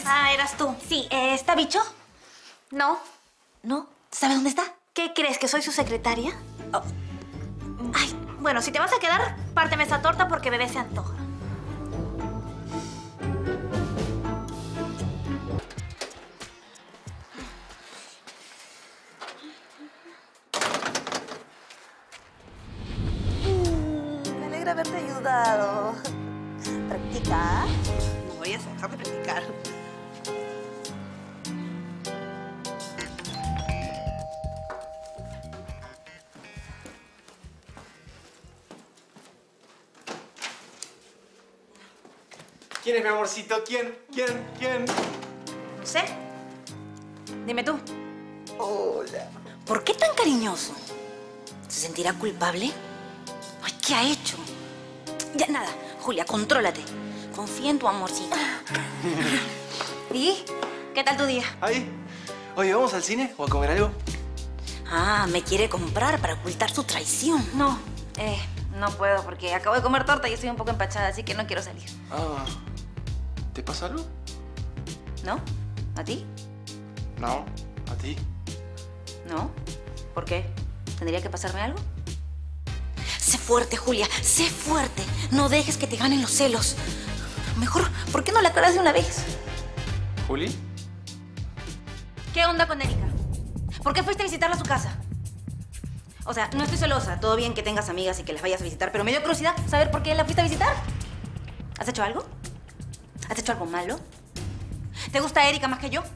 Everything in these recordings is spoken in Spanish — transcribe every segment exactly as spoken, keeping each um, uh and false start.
Ah, eras tú. Sí, eh, ¿está bicho? No. ¿No? ¿Sabe dónde está? ¿Qué crees? ¿Que soy su secretaria? Oh. Ay, bueno, si te vas a quedar, párteme esa torta porque bebé se antoja. Me alegra haberte ayudado. ¿Practica? No vayas a dejar de practicar. ¿Quién es mi amorcito? ¿Quién? ¿Quién? ¿Quién? No sé. Dime tú. Hola. ¿Por qué tan cariñoso? ¿Se sentirá culpable? Ay, ¿qué ha hecho? Ya, nada. Julia, contrólate. Confía en tu amorcito. ¿Y? ¿Qué tal tu día? ¿Ahí? Oye, ¿vamos al cine o a comer algo? Ah, me quiere comprar para ocultar su traición. No, eh, no puedo porque acabo de comer torta y estoy un poco empachada, así que no quiero salir. Ah, ¿te pasa algo? ¿No? ¿A ti? No, a ti. ¿No? ¿Por qué? ¿Tendría que pasarme algo? Sé fuerte, Julia. Sé fuerte. No dejes que te ganen los celos. Mejor, ¿por qué no la aclaras de una vez? ¿Juli? ¿Qué onda con Erika? ¿Por qué fuiste a visitarla a su casa? O sea, no estoy celosa. Todo bien que tengas amigas y que las vayas a visitar, pero me dio curiosidad saber por qué la fuiste a visitar. ¿Has hecho algo? ¿Has hecho algo malo? ¿Te gusta Erika más que yo?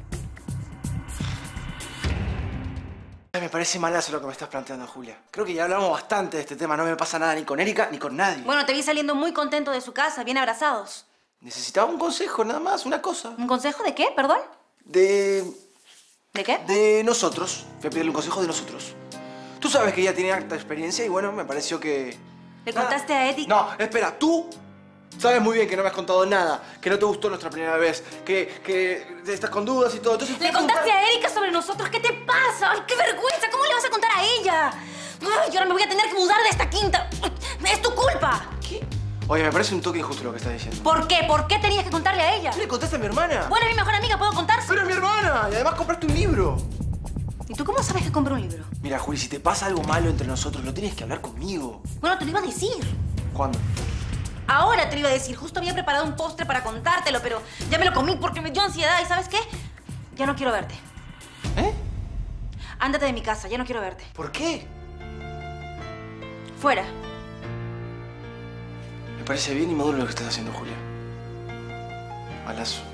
Ay, me parece malazo lo que me estás planteando, Julia. Creo que ya hablamos bastante de este tema. No me pasa nada ni con Erika ni con nadie. Bueno, te vi saliendo muy contento de su casa, bien abrazados. Necesitaba un consejo, nada más, una cosa. ¿Un consejo de qué, perdón? De... ¿De qué? de nosotros. Fui a pedirle un consejo de nosotros. Tú sabes que ella tiene harta experiencia y bueno, me pareció que... ¿Le Nada. contaste a Erika? No, espera, tú sabes muy bien que no me has contado nada, que no te gustó nuestra primera vez, que, que estás con dudas y todo. Entonces, ¿Le contaste a Erika sobre nosotros? ¿Qué te pasa? ¡Ay, qué vergüenza! ¿Cómo le vas a contar a ella? ¡Ay, ahora me voy a tener que mudar de esta quinta! ¡Es tu culpa! ¿Qué? Oye, me parece un toque injusto lo que estás diciendo. ¿Por qué? ¿Por qué tenías que contarle a ella? ¿Qué le contaste a mi hermana? Bueno, es mi mejor amiga, ¿puedo contárselo? Pero es mi hermana y además compraste un libro. ¿Y tú cómo sabes que compré un libro? Mira, Juli, si te pasa algo malo entre nosotros, lo tienes que hablar conmigo. Bueno, te lo iba a decir. ¿Cuándo? Ahora te lo iba a decir. Justo había preparado un postre para contártelo, pero ya me lo comí porque me dio ansiedad. ¿Y sabes qué? Ya no quiero verte. ¿Eh? Ándate de mi casa, ya no quiero verte. ¿Por qué? Fuera. Me parece bien y maduro lo que estás haciendo, Julia. Malazo.